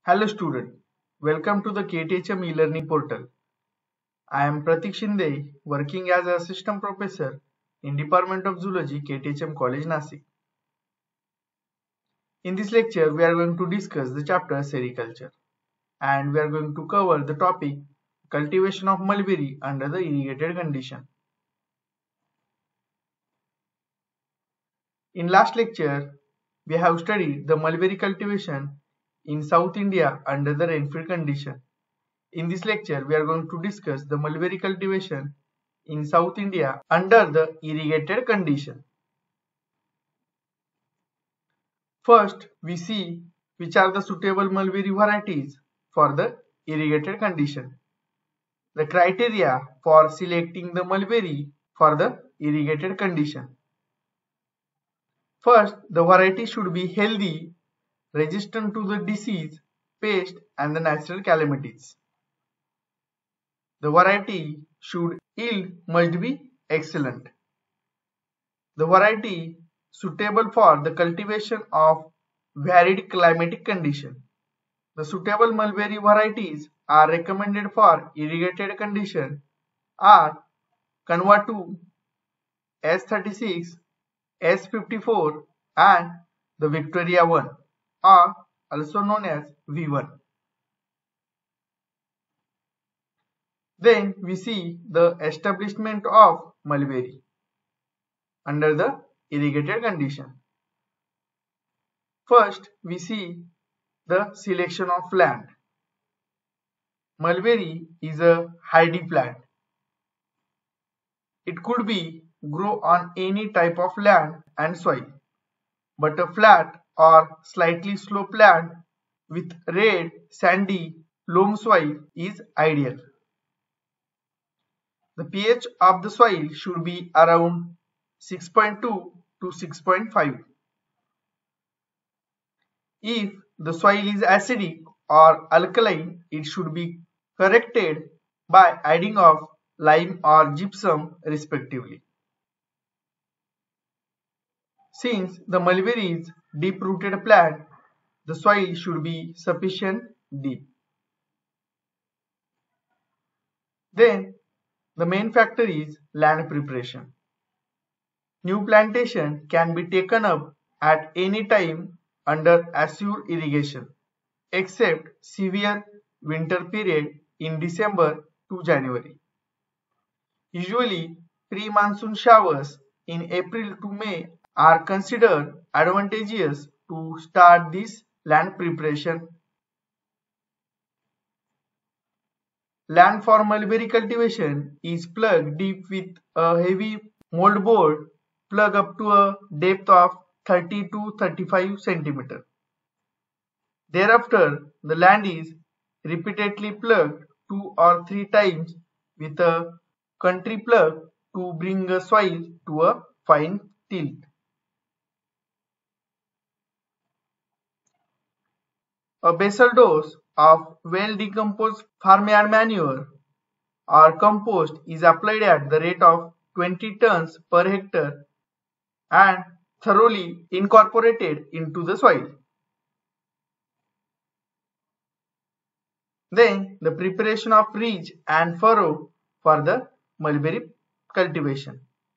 Hello student, welcome to the KTHM e-learning portal. I am Pratik Shinde, working as a assistant professor in Department of Zoology, KTHM College, Nasik. In this lecture, we are going to discuss the chapter Sericulture, and we are going to cover the topic cultivation of mulberry under the irrigated condition. In last lecture, we have studied the mulberry cultivation in South India under the rainfed condition. In this lecture, we are going to discuss the mulberry cultivation in South India under the irrigated condition. First, we see which are the suitable mulberry varieties for the irrigated condition. The criteria for selecting the mulberry for the irrigated condition. First, the variety should be healthy, resistant to the disease, pest and the natural calamities. The variety should yield must be excellent. The variety suitable for the cultivation of varied climatic conditions. The suitable mulberry varieties are recommended for irrigated conditions are Kanwa 2, S36, S54 and the Victoria 1 or also known as V1. Then we see the establishment of mulberry under the irrigated condition. First, we see the selection of land. Mulberry is a hardy plant. It could be grow on any type of land and soil, but a flat or slightly sloped land with red, sandy, loam soil is ideal. The pH of the soil should be around 6.2 to 6.5. If the soil is acidic or alkaline, it should be corrected by adding of lime or gypsum respectively. Since the mulberry is deep-rooted plant, the soil should be sufficient deep. Then the main factor is land preparation. New plantation can be taken up at any time under assure irrigation, except severe winter period in December to January. Usually, pre-monsoon showers in April to May are considered advantageous to start this land preparation. Land for mulberry cultivation is plugged deep with a heavy moldboard plug up to a depth of 30 to 35 cm. Thereafter, the land is repeatedly plugged 2 or 3 times with a country plug to bring the soil to a fine tilt. A basal dose of well-decomposed farmyard manure or compost is applied at the rate of 20 tons per hectare and thoroughly incorporated into the soil. Then the preparation of ridge and furrow for the mulberry cultivation.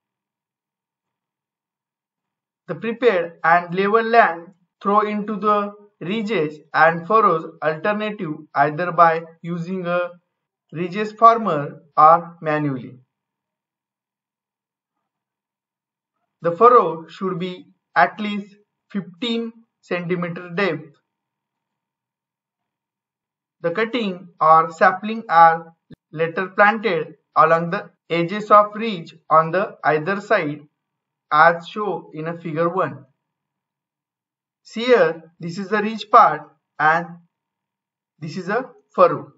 The prepared and level land throw into the ridges and furrows alternative either by using a ridges farmer or manually. The furrow should be at least 15 cm depth. The cutting or sapling are later planted along the edges of ridge on the either side as shown in a figure 1. See here, this is the ridge part and this is a furrow.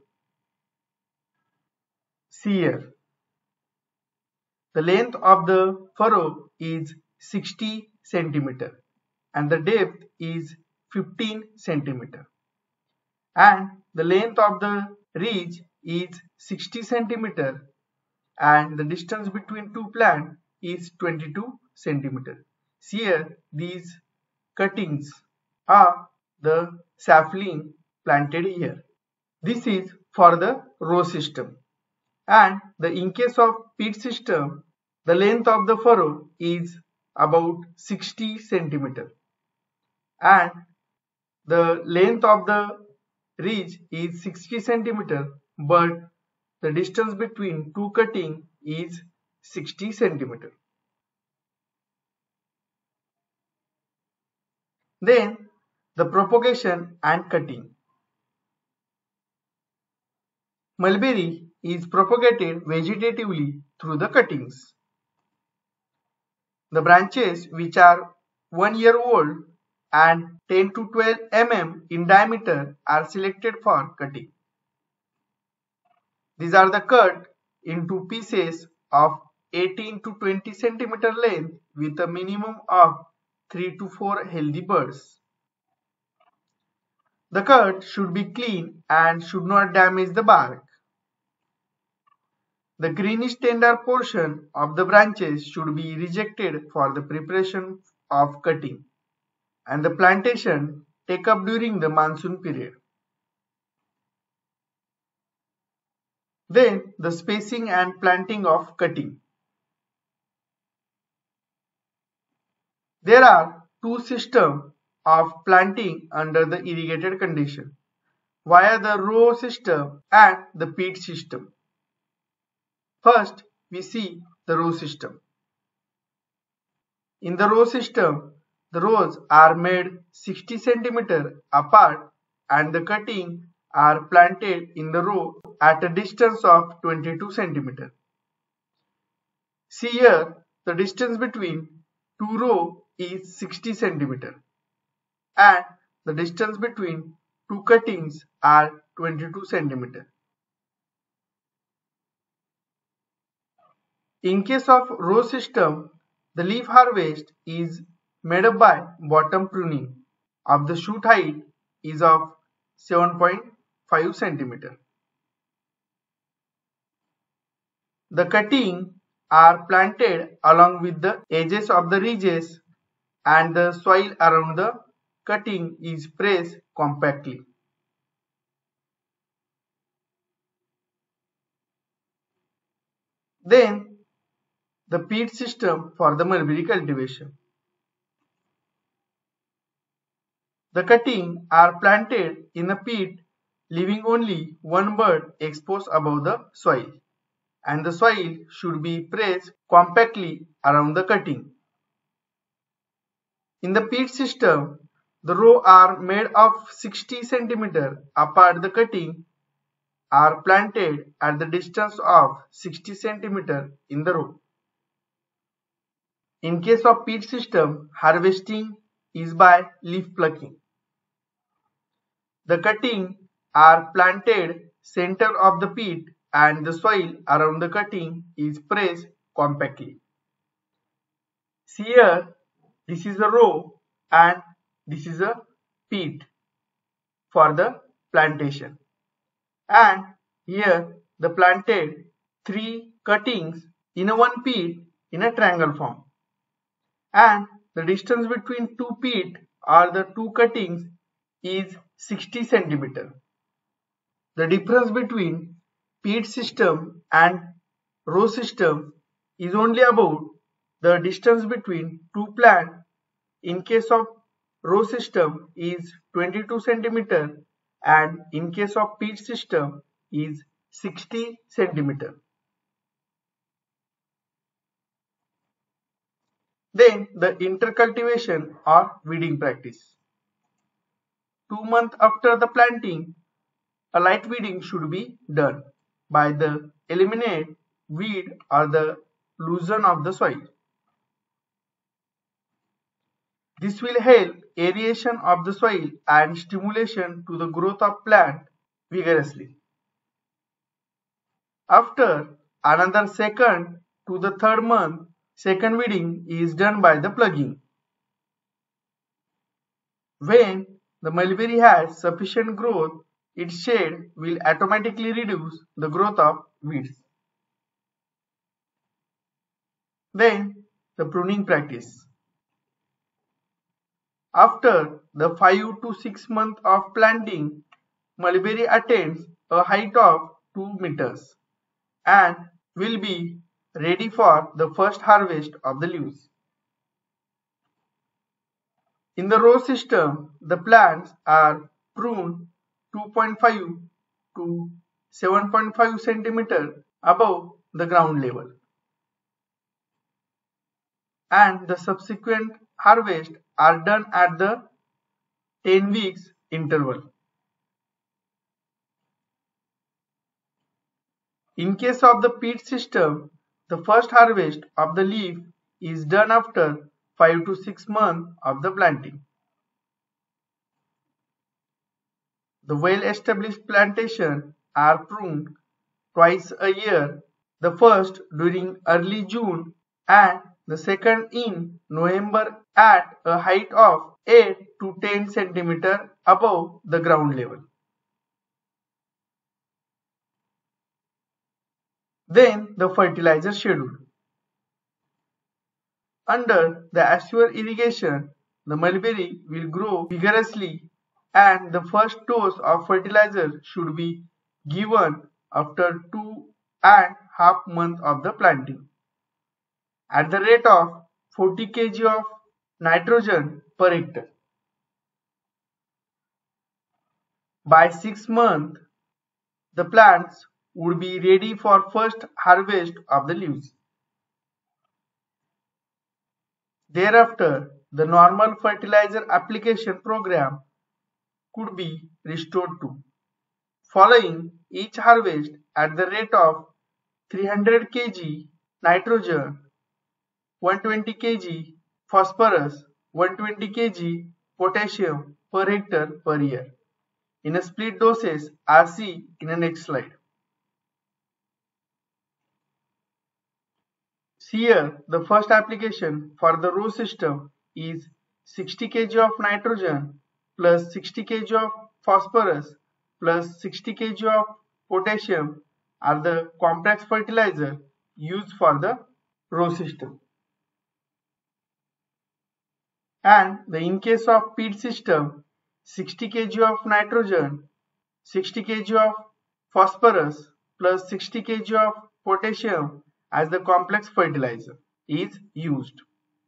See here. The length of the furrow is 60 cm and the depth is 15 cm. And the length of the ridge is 60 cm and the distance between two plants is 22 cm. See here, these cuttings are the sapling planted here. This is for the row system. And in case of pit system, the length of the furrow is about 60 centimeter and the length of the ridge is 60 centimeter, but the distance between two cutting is 60 centimeter. Then the propagation and cutting. Mulberry is propagated vegetatively through the cuttings. The branches which are 1 year old and 10 to 12 mm in diameter are selected for cutting. These are cut into pieces of 18 to 20 centimeter length with a minimum of 3 to 4 healthy buds. The cut should be clean and should not damage the bark. The greenish tender portion of the branches should be rejected for the preparation of cutting, and the plantation take up during the monsoon period. Then the spacing and planting of cutting. There are two systems of planting under the irrigated condition via the row system and the pit system. First, we see the row system. In the row system, the rows are made 60 centimeter apart and the cutting are planted in the row at a distance of 22 centimeter. See here, the distance between two rows is 60 centimeter and the distance between two cuttings are 22 centimeter. In case of row system, the leaf harvest is made up by bottom pruning of the shoot height is of 7.5 centimeter. The cutting are planted along with the edges of the ridges and the soil around the cutting is pressed compactly. Then the pit system for the mulberry cultivation. The cutting are planted in a pit leaving only one bud exposed above the soil, and the soil should be pressed compactly around the cutting. In the pit system, the rows are made of 60 centimeter apart. The cutting are planted at the distance of 60 centimeter in the row. In case of pit system, harvesting is by leaf plucking. The cutting are planted center of the pit and the soil around the cutting is pressed compactly. See here, this is a row and this is a pit for the plantation, and here the planted 3 cuttings in a one pit in a triangle form, and the distance between two pit or the two cuttings is 60 centimeter. The difference between pit system and row system is only about the distance between two plants. In case of row system is 22 centimeter and in case of pit system is 60 centimeter. Then the intercultivation or weeding practice. 2 months after the planting, a light weeding should be done by the eliminate weed or the loosen of the soil. This will help aeration of the soil and stimulation to the growth of plant vigorously. After another second to the third month, second weeding is done by the plugging. When the mulberry has sufficient growth, its shade will automatically reduce the growth of weeds. Then the pruning practice. After the 5 to 6 months of planting, mulberry attains a height of 2 meters and will be ready for the first harvest of the leaves. In the row system, the plants are pruned 2.5 to 7.5 centimeter above the ground level, and the subsequent harvest are done at the 10 weeks interval. In case of the peat system, the first harvest of the leaf is done after 5 to 6 months of the planting. The well-established plantations are pruned twice a year, the first during early June and the second in November at a height of 8 to 10 centimeter above the ground level. Then the fertilizer schedule. Under the azure irrigation, the mulberry will grow vigorously and the first dose of fertilizer should be given after 2.5 months of the planting at the rate of 40 kg of nitrogen per hectare. By 6 months, the plants would be ready for first harvest of the leaves. Thereafter, the normal fertilizer application program could be restored to, following each harvest at the rate of 300 kg nitrogen, 120 kg phosphorus, 120 kg potassium per hectare per year in a split doses as seen in the next slide. Here, the first application for the row system is 60 kg of nitrogen plus 60 kg of phosphorus plus 60 kg of potassium are the complex fertilizer used for the row system. And in case of peat system, 60 kg of nitrogen, 60 kg of phosphorus plus 60 kg of potassium as the complex fertilizer is used.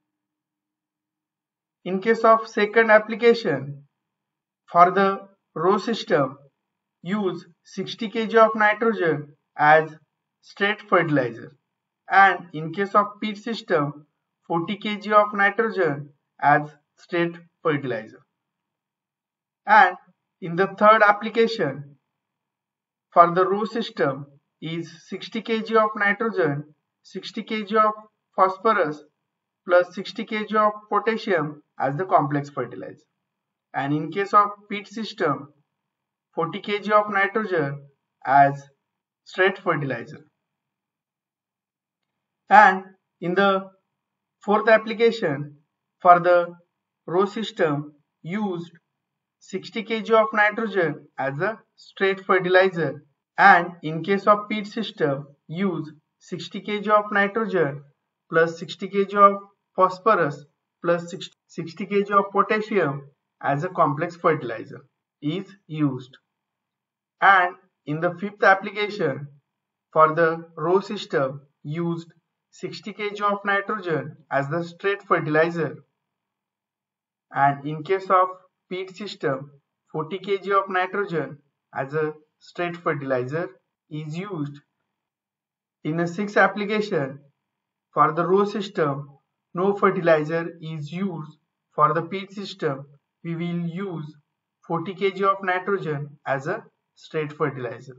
In case of second application, for the row system, use 60 kg of nitrogen as straight fertilizer, and in case of peat system, 40 kg of nitrogen as straight fertilizer. And in the third application for the row system is 60 kg of nitrogen, 60 kg of phosphorus plus 60 kg of potassium as the complex fertilizer. And in case of peat system, 40 kg of nitrogen as straight fertilizer. And in the fourth application for the row system, used 60 kg of nitrogen as a straight fertilizer, and in case of peat system, use 60 kg of nitrogen plus 60 kg of phosphorus plus 60 kg of potassium as a complex fertilizer is used. And in the fifth application for the row system, used 60 kg of nitrogen as the straight fertilizer, and in case of peat system, 40 kg of nitrogen as a straight fertilizer is used. In the sixth application for the row system, no fertilizer is used. For the peat system, we will use 40 kg of nitrogen as a straight fertilizer.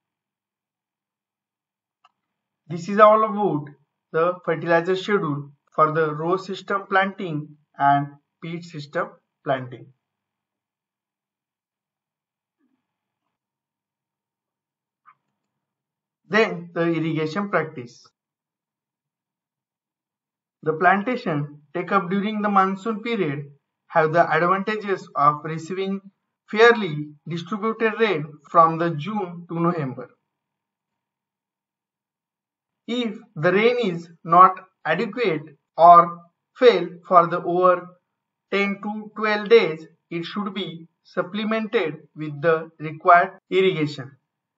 This is all about the fertilizer schedule for the row system planting and peat system planting. Then the irrigation practice. The plantation take up during the monsoon period have the advantages of receiving fairly distributed rain from the June to November. If the rain is not adequate or fail for the over 10 to 12 days, it should be supplemented with the required irrigation.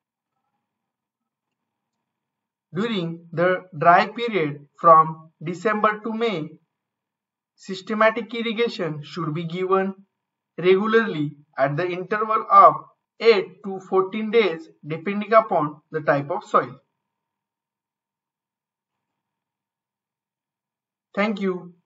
During the dry period from December to May, systematic irrigation should be given regularly at the interval of 8 to 14 days depending upon the type of soil. Thank you.